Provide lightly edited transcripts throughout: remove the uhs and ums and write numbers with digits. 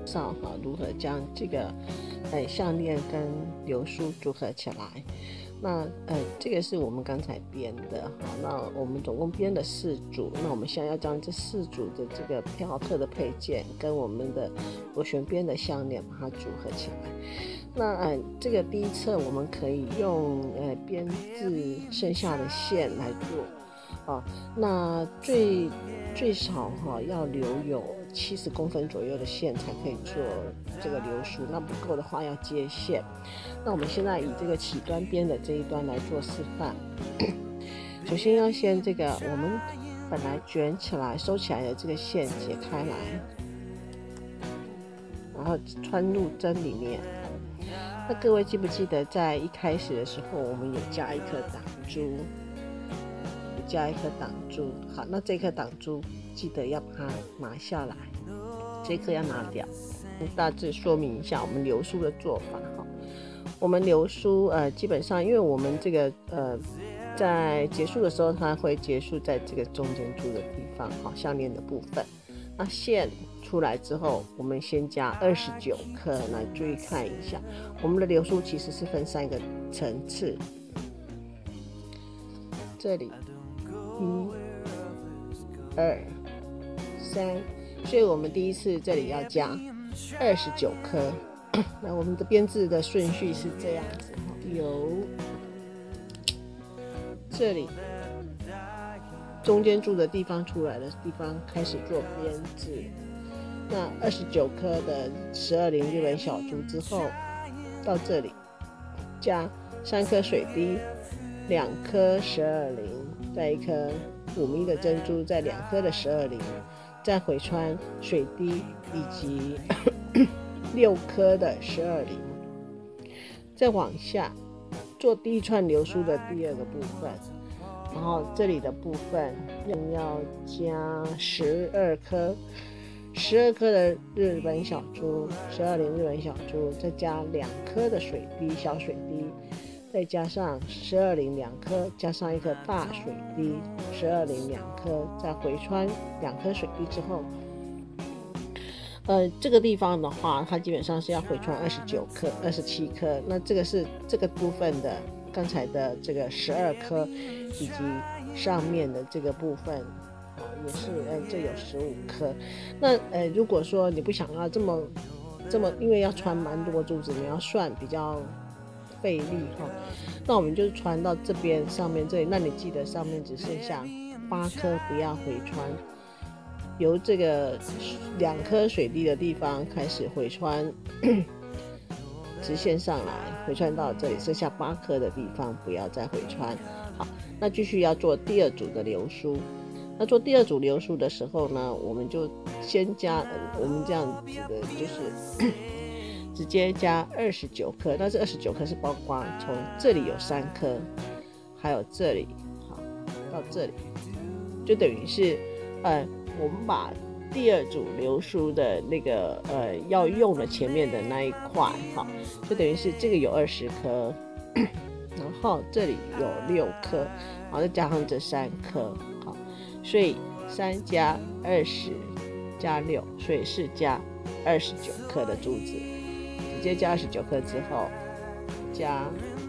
绍如何将这个项链跟流苏组合起来。那这个是我们刚才编的，好，那我们总共编了4组，那我们现在要将这4组的这个漂特的配件跟我们的螺旋边的项链把它组合起来。那这个第一侧我们可以用编制剩下的线来做，那最少要留有70公分左右的线才可以做这个流苏，那不够的话要接线。那我们现在以这个起端边的这一端来做示范。首先要先这个我们本来卷起来收起来的这个线解开来，然后穿入针里面。那各位记不记得在一开始的时候我们有加一颗挡珠，好，那这颗挡珠记得要把它拿下来，这颗要拿掉。大致说明一下我们流苏的做法。我们流苏基本上因为我们这个在结束的时候它会结束在这个中间珠的地方，项链的部分。那线出来之后我们先加29颗，来注意看一下我们的流苏其实是分3个层次，这里1、2、3，所以我们第一次这里要加29颗。那我们的编制的顺序是这样子，由这里中间珠的地方出来的地方开始做编制。那29颗的12铃日本小珠之后，到这里加3颗水滴，2颗12铃，再1颗5米的珍珠，再2颗的12铃，再回穿水滴以及6颗的12铃，再往下做第一串流苏的第2个部分。然后这里的部分要加12颗的日本小珠，12铃日本小珠，再加2颗的水滴小水滴，再加上12铃2颗，加上1颗大水滴，12铃2颗，再回穿2颗水滴之后，这个地方的话它基本上是要回穿29颗27颗。那这个是这个部分的刚才的这个12颗以及上面的这个部分也是这有15颗。那如果说你不想要这么因为要穿蛮多珠子，你要算比较费力那我们就穿到这边上面这里，那你记得上面只剩下8颗不要回穿，由这个2颗水滴的地方开始回穿直线上来，回穿到这里剩下8颗的地方不要再回穿。好，那继续要做第2组的流苏。那做第2组流苏的时候呢，我们就先加我们这样子的就是直接加29颗。那这29颗是包括从这里有3颗，还有这里好到这里，就等于是我们把第2组流苏的那个要用的前面的那一块，好，就等于是这个有20颗，然后这里有6颗，然后再加上这3颗，好，所以3加20加6，所以是加29颗的珠子。直接加29颗之后，加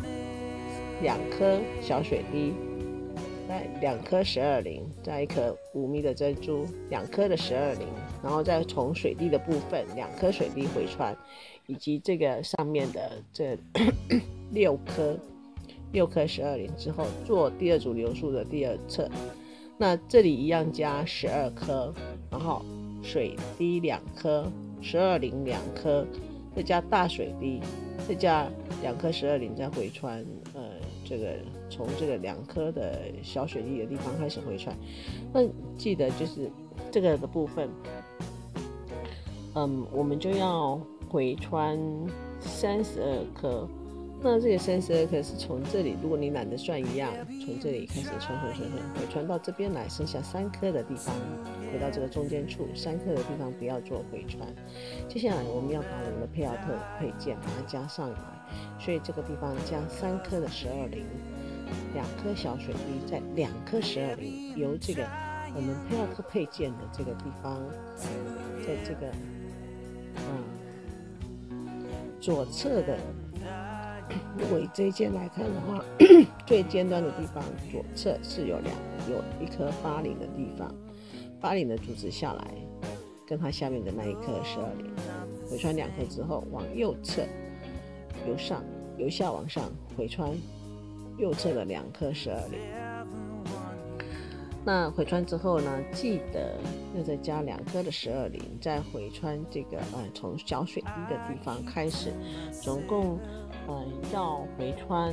2颗小水滴，再2颗12铃，再1颗5米的珍珠，2颗的12铃，然后再从水滴的部分2颗水滴回穿，以及这个上面的这6颗12铃之后，做第2组流苏的第2侧。那这里一样加12颗，然后水滴2颗，12铃2颗，再加大水滴，再加2颗12铃，再回穿这个从这个2颗的小水滴的地方开始回穿。那记得就是这个的部分我们就要回穿32颗。那这个32颗是从这里，如果你懒得算一样，从这里开始穿，回穿到这边来，剩下3颗的地方回到这个中间处，3颗的地方不要做回穿。接下来我们要把我们的配奥特配件把它加上来，所以这个地方加3颗的12铃，2颗小水滴，再2颗12铃，由这个我们配奥特配件的这个地方，在这个左侧的，如果以这一件来看的话，最尖端的地方左侧是有一颗8铃的地方，8铃的柱子下来，跟它下面的那一颗12铃，回穿2颗之后，往右侧由下往上回穿右侧的2颗12铃。那回穿之后呢，记得要再加2颗的12铃，再回穿这个从小水滴的地方开始，总共要回穿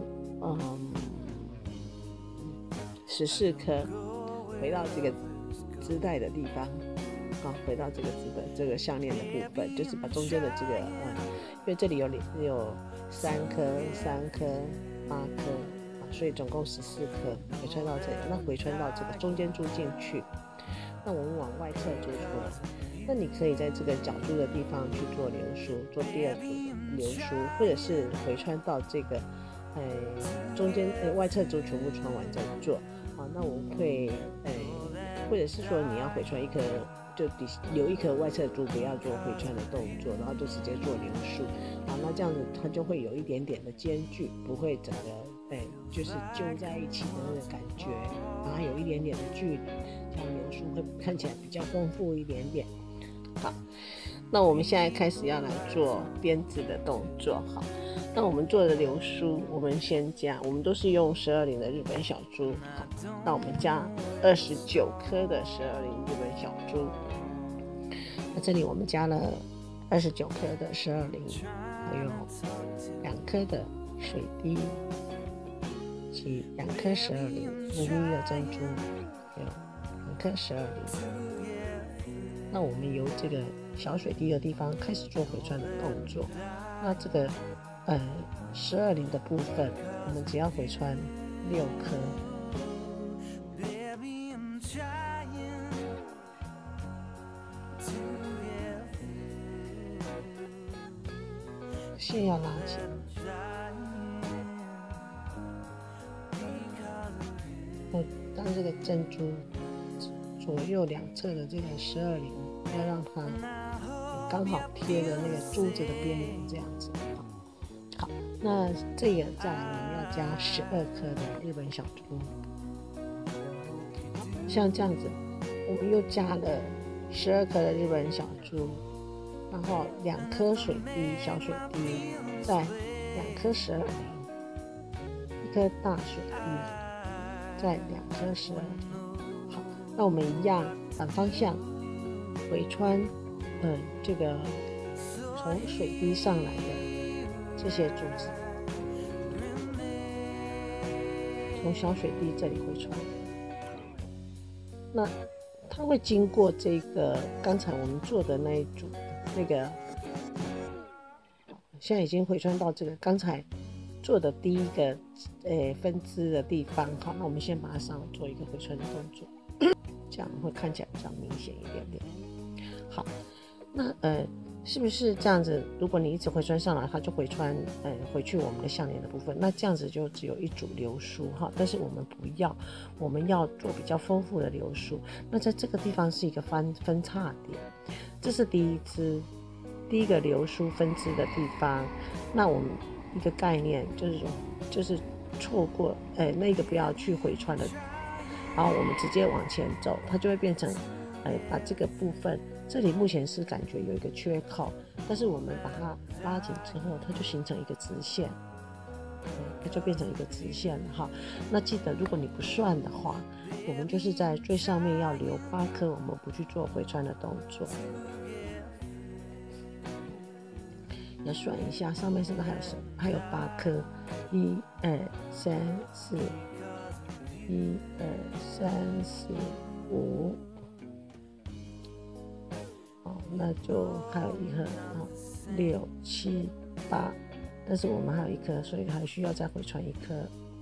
14颗，回到这个织带的地方，回到这个项链的部分，就是把中间的这个因为这里有3颗、8颗。所以总共14颗回穿到这里，那回穿到这个中间珠进去，那我们往外侧珠出来。那你可以在这个角珠的地方去做流苏，做第2组流苏，或者是回穿到这个中间外侧珠全部穿完再做。那我们会或者是说你要回穿一颗，就留一颗外侧珠，不要做回穿的动作，然后就直接做流苏。那这样子它就会有一点点的间距，不会整个就是揪在一起的那个感觉，然后有一点点的距离，这样流苏会看起来比较丰富一点点。好，那我们现在开始要来做编织的动作。好，那我们做的流苏，我们先加，我们都是用12铃的日本小珠。好，那我们加29颗的12铃日本小珠。那这里我们加了29颗的12铃，还有2颗的水滴。及2颗12铃，5米的珍珠，还有2颗12铃。那我们由这个小水滴的地方开始做回穿的动作。那这个12铃的部分，我们只要回穿6颗。线要拉紧。当这个珍珠左右2侧的这个12铃，要让它刚好贴的那个珠子的边缘这样子。好，那这个再来我们要加12颗的日本小珠，像这样子，我们又加了12颗的日本小珠，然后2颗水滴小水滴，再2颗12铃，1颗大水滴。再2颗12铃。好，那我们一样反方向回穿，这个从水滴上来的这些珠子，从小水滴这里回穿。那它会经过这个刚才我们做的那一组那个，现在已经回穿到这个刚才做的第一个分支的地方。好，那我们先马上做一个回穿的动作，这样会看起来比较明显一点点。好，那是不是这样子？如果你一直回穿上来，它就回穿回去我们的项链的部分，那这样子就只有一组流苏哈。但是我们不要，我们要做比较丰富的流苏。那在这个地方是一个分叉点，这是第一个流苏分支的地方。那我们一个概念就是错过那个不要去回穿的，然后我们直接往前走，它就会变成把这个部分，这里目前是感觉有一个缺口，但是我们把它拉紧之后，它就形成一个直线，它就变成一个直线了哈。那记得如果你不算的话，我们就是在最上面要留8颗，我们不去做回穿的动作。要算一下，上面是不是还有8颗？1、2、3、4，1、2、3、4、5。那就还有一颗，6、7、8，但是我们还有1颗，所以还需要再回穿1颗。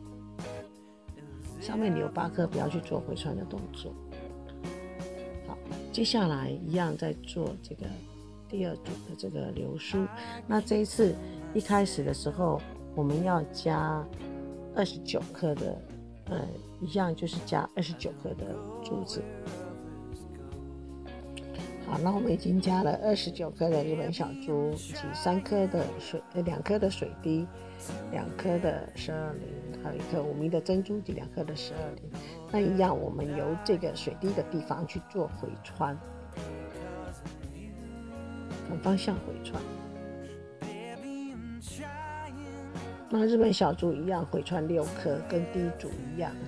上面留8颗，不要去做回穿的动作。好，接下来一样在做这个第2组的这个流苏。那这一次一开始的时候，我们要加29颗的，一样就是加29颗的珠子。 好，那我们已经加了29颗的日本小珠，以及2颗的水滴，2颗的12铃，还有1颗5迷的珍珠及2颗的12铃。那一样，我们由这个水滴的地方去做回穿，反方向回穿。那日本小珠一样回穿6颗，跟第一组一样。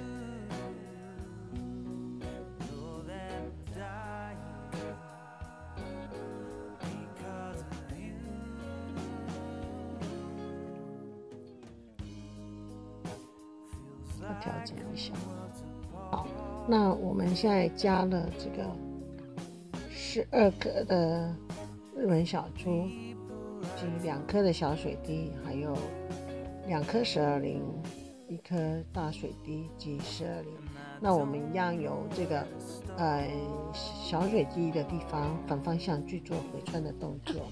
调整一下。好，那我们现在加了这个12颗的日本小珠，及2颗的小水滴，还有2颗12铃，1颗大水滴及12铃。那我们一样由这个小水滴的地方反方向去做回穿的动作。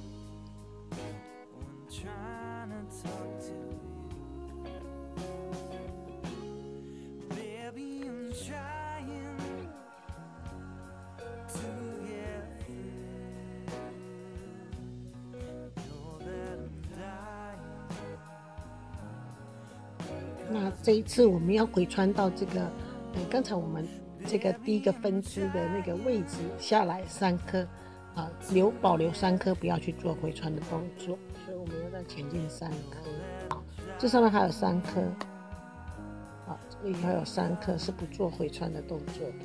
那这一次我们要回穿到这个，刚才我们这个第一个分支的那个位置下来3颗，保留3颗，不要去做回穿的动作，所以我们要再前进3颗。好，这上面还有3颗，好，这里还有3颗是不做回穿的动作的。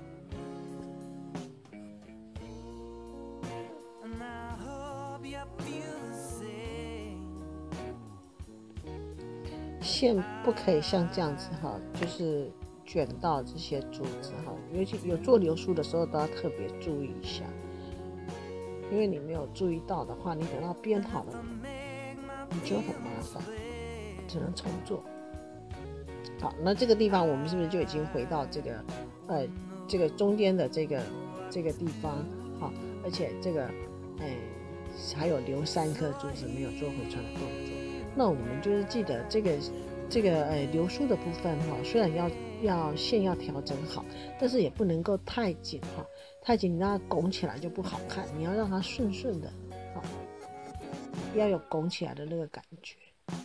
线不可以像这样子哈，就是卷到这些珠子哈，尤其有做流苏的时候都要特别注意一下，因为你没有注意到的话，你等到编好了，你就很麻烦，只能重做。好，那这个地方我们是不是就已经回到这个中间的这个地方？好，而且这个还有留3颗珠子没有做回穿的动作。那我们就是记得这个流苏的部分哈，虽然线要调整好，但是也不能够太紧哈，太紧你让它拱起来就不好看，你要让它顺顺的，好，要有拱起来的那个感觉。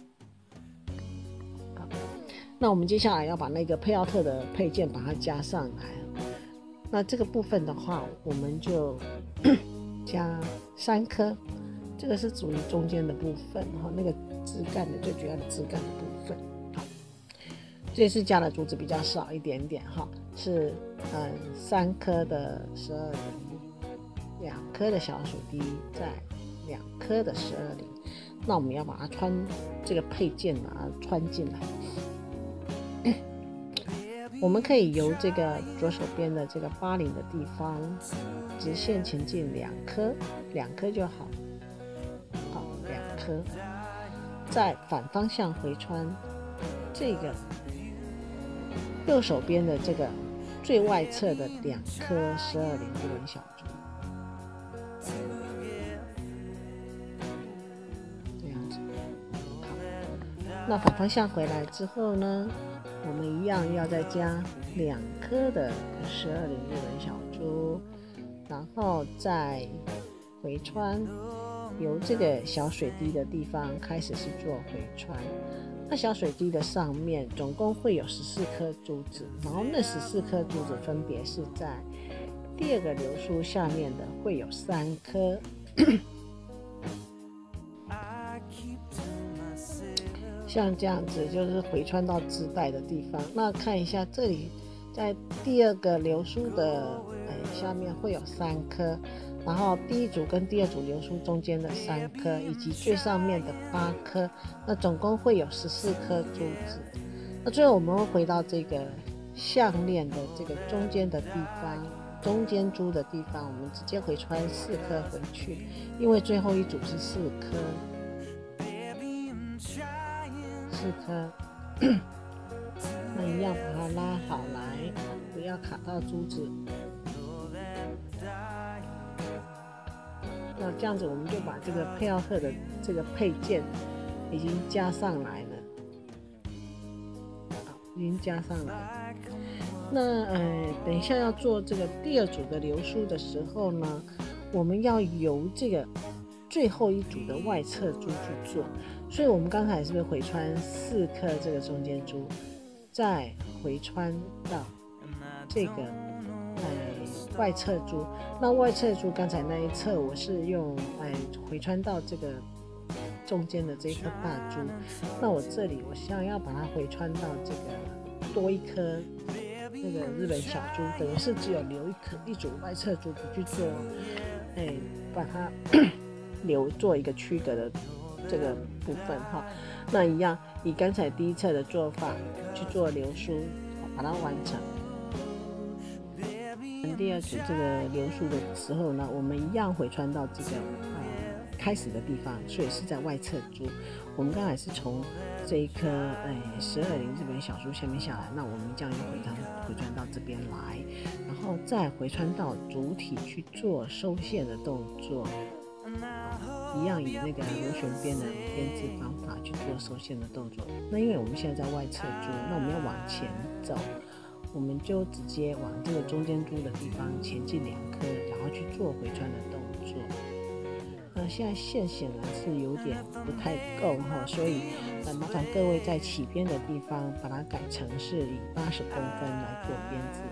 好，那我们接下来要把那个佩奥特的配件把它加上来，那这个部分的话，我们就加3颗。这个是属于中间的部分，那个枝干的最主要的枝干的部分。好，这次加的珠子比较少一点点哈，是3颗的12铃，2颗的小水滴，再2颗的12铃。那我们要把它穿这个配件把它穿进来。我们可以由这个左手边的这个8铃的地方直线前进2颗就好。好，2颗，再反方向回穿这个右手边的这个最外侧的2颗12铃日本小珠，这样子。好，那反方向回来之后呢，我们一样要再加2颗的12铃日本小珠，然后再回穿。由这个小水滴的地方开始是做回穿，那小水滴的上面总共会有14颗珠子，然后那14颗珠子分别是在第2个流苏下面的会有3颗，像这样子就是回穿到织带的地方。那看一下这里，在第2个流苏的下面会有3颗。然后第1组跟第2组流苏中间的3颗，以及最上面的8颗，那总共会有14颗珠子。那最后我们会回到这个项链的这个中间的地方，中间珠的地方，我们直接回穿4颗回去，因为最后一组是4颗，4颗，那一样把它拉好来，不要卡到珠子。那这样子我们就把这个佩奥特的这个配件已经加上来了，好，已经加上来了。那等一下要做这个第2组的流苏的时候呢， 我们要由这个最后一组的外侧珠去做，所以我们刚才是不是回穿4颗这个中间珠，再回穿到这个外侧珠？那外侧珠刚才那一侧我是用回穿到这个中间的这一颗大珠，那我这里我想要把它回穿到这个多一颗那个日本小珠，等于是只有留一组外侧珠不去做，把它做一个区隔的这个部分哈。那一样以刚才第一侧的做法去做流苏，把它完成。第二组这个流苏的时候呢，我们一样回穿到这个开始的地方，所以是在外侧珠。我们刚才是从这一颗12铃日本小珠下面下来，那我们这样又回穿到这边来，然后再回穿到主体去做收线的动作，一样以那个螺旋边的编织方法去做收线的动作。那因为我们现在在外侧珠，那我们要往前走，我们就直接往这个中间珠的地方前进2颗，然后去做回穿的动作。现在线显然是有点不太够哈，所以麻烦各位在起边的地方把它改成是以80公分来做编织。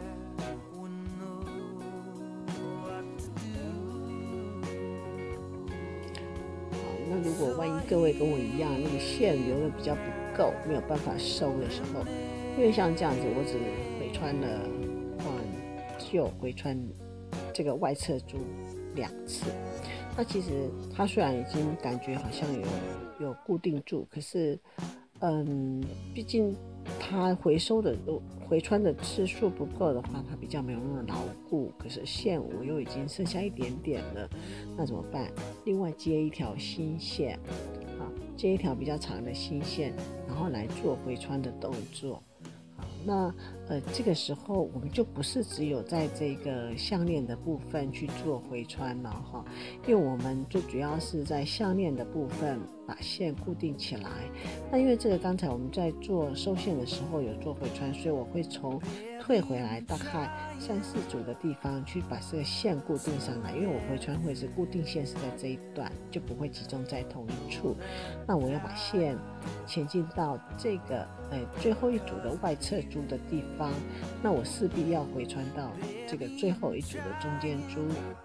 好，那如果万一各位跟我一样，那个线留的比较不够，没有办法收的时候，因为像这样子，我只回穿了就回穿这个外侧珠2次。那其实它虽然已经感觉好像有固定住，可是毕竟它回穿的次数不够的话，它比较没有那么牢固。可是线我又已经剩下一点点了，那怎么办？另外接一条新线，接一条比较长的新线，然后来做回穿的动作。那这个时候我们就不是只有在这个项链的部分去做回穿了哈，因为我们最主要是在项链的部分把线固定起来。那因为这个刚才我们在做收线的时候有做回穿，所以我会退回来大概3、4组的地方去把这个线固定上来，因为我回穿会是固定线是在这一段，就不会集中在同一处。那我要把线前进到这个最后一组的外侧珠的地方，那我势必要回穿到这个最后一组的中间珠。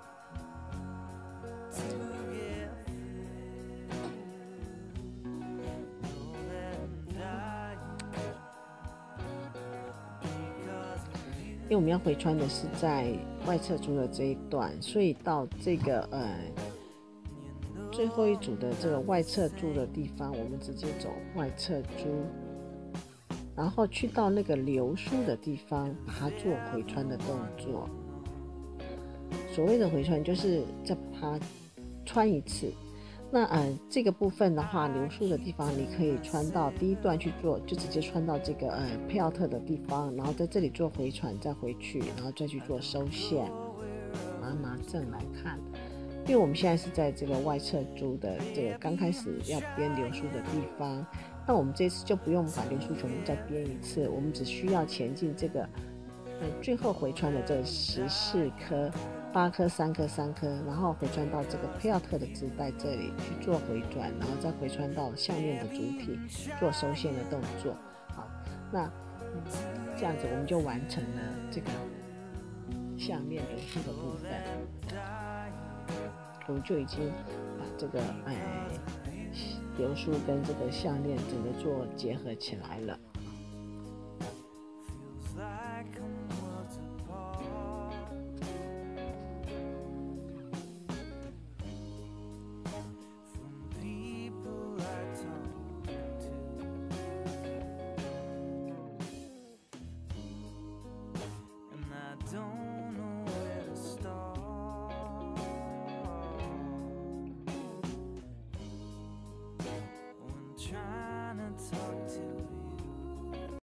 因为我们要回穿的是在外侧珠的这一段，所以到这个最后一组的这个外侧珠的地方，我们直接走外侧珠，然后去到那个流苏的地方，把它做回穿的动作。所谓的回穿就是再把它穿一次。那这个部分的话，流苏的地方你可以穿到第一段去做，就直接穿到这个佩奥特的地方，然后在这里做回传，再回去，然后再去做收线。把它拿正来看，因为我们现在是在这个外侧珠的这个刚开始要编流苏的地方，那我们这次就不用把流苏全部再编一次，我们只需要前进这个最后回穿的这14颗。8颗3颗3颗，然后回穿到这个佩奥特的织带这里去做回转，然后再回穿到项链的主体做收线的动作。好，那这样子我们就完成了这个项链流苏的部分，我们就已经把这个流苏跟这个项链整个做结合起来了。